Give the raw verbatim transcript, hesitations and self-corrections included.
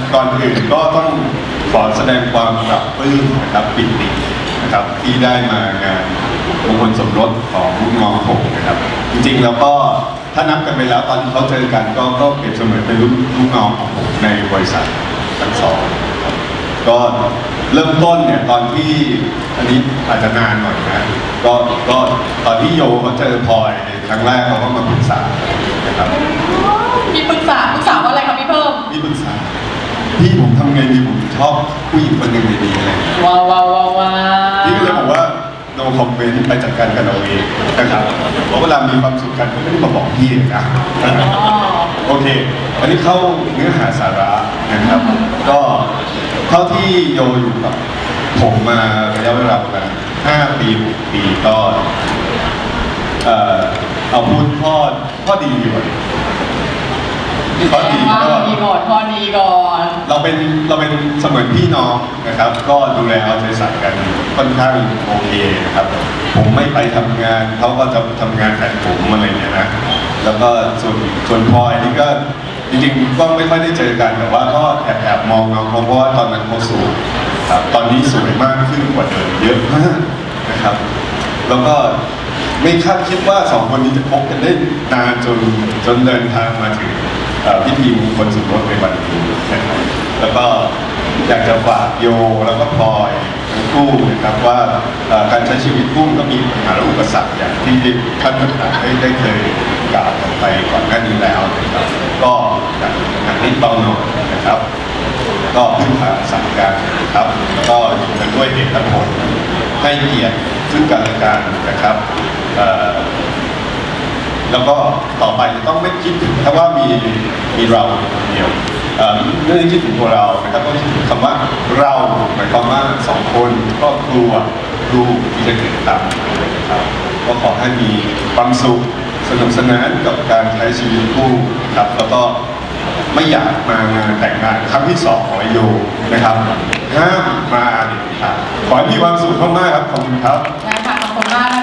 ก่อนอื่นก็ต้องขอแสดงความปรับปลื้มนะครับปิตินะครับที่ได้มางานมงคลสมรสของลูกน้องผมนะครับจริงๆแล้วก็ถ้านับกันไปแล้วตอนที่เขาเจอกันก็ก็เปรียบเสมือนเป็นลูกลูกน้องของผมในบริษัททั้งสองก็เริ่มต้นเนี่ยตอนที่อันนี้อาจจะนานหน่อยนะก็ก็ตอนที่โยเขาเจอพลอยครั้งแรกเขาก็มาปรึกษานะครับมีปรึกษาปรึกษาว่าอะไรครับพี่เพิ่มมีปรึกษาพี่ผมทำไงดีผมชอบผู้หญิงคนหนึ่งในนี้อะไรว้าวว้าวว้าวว้าพี่ก็เลยบอกว่าno comment ไปจัดการกันเอาเองนะครับเพราะเวลามีความสุขกันก็ไม่ได้มาบอกพี่นะโอเคอันนี้เข้าเนื้อหาสาระนะครับก็เท่าที่โยอยู่กับผมมาระยะเวลาประมาณห้าปีหกปีก็เอ่อเอาพูดข้อข้อดีดีกว่าข้อดีก็ดีก่อนข้อดีก่อนเราเป็นเราเป็นเสมือนพี่น้องนะครับก็ดูแลเอาใจใส่กันค่อนข้างโอเคนะครับผมไม่ไปทำงานเขาก็จะทำงานแทนผมอะไรอย่างเงี้ยนะแล้วก็ส่วนส่วนพลอยนี่ก็จริงๆก็ไม่ค่อยได้เจอกันแต่ว่าก็แอบแอบมองน้องเพราะว่าตอนนั้นเขาสวยครับตอนนี้สวยมากขึ้นกว่าเดิมเยอะมากนะครับแล้วก็ไม่คาดคิดว่าสองคนนี้จะคบกันได้นานจนจนเดินทางมาถึงพิธีมงคลสมรสในวันนี้นะครับแล้วก็อยากจะฝากโยแล้วก็พลอยทั้งคู่นะครับว่าการใช้ชีวิตคู่ก็มีปัญหาและอุปสรรคอย่างที่ท่านต่างๆได้ได้เคยกล่าวไปก่อนหน้านี้แล้วนะครับก็หนักนิดเบาหน่อยนะครับก็พึ่งพาอาศัยกันนะครับแล้วก็อยู่กันด้วยเหตุและผลให้เกียรติซึ่งกันและกันนะครับแล้วก็ต่อไปจะต้องไม่คิดถึงแค่ว่ามีมีเราคนเดียวไม่ได้คิดถึงตัวเรานะครับต้องคิดถึงคำว่าเราหมายความว่าสองคนครอบครัวลูกที่จะเกิดตามนะครับก็ขอให้มีความสุขสนุกสนานกับการใช้ชีวิตคู่ครับแล้วก็ไม่อยากมางานแต่งงานครั้งที่สองของโยนะครับห้ามมาเด็ดขาดขอให้มีความสุขมากๆครับขอบคุณครับได้ค่ะขอบคุณมาก